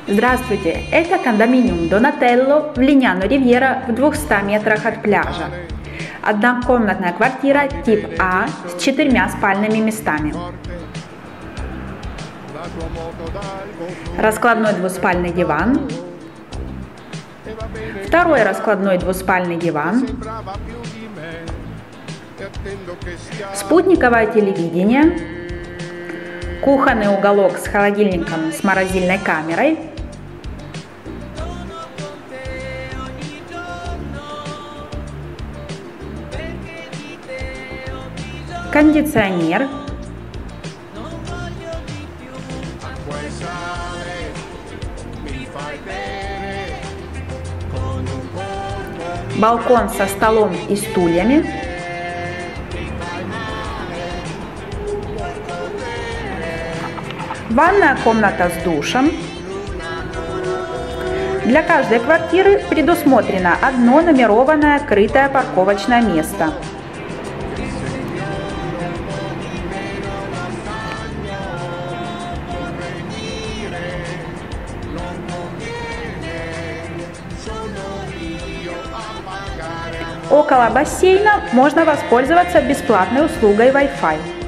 Здравствуйте! Это кондоминиум Донателло в Линьяно Ривьера в 200 метрах от пляжа. Однокомнатная квартира тип А с 4 спальными местами. Раскладной двуспальный диван. Второй раскладной двуспальный диван. Спутниковое телевидение. Кухонный уголок с холодильником с морозильной камерой. Кондиционер. Балкон со столом и стульями. Ванная комната с душем. Для каждой квартиры предусмотрено одно номерованное крытое парковочное место. Около бассейна можно воспользоваться бесплатной услугой Wi-Fi.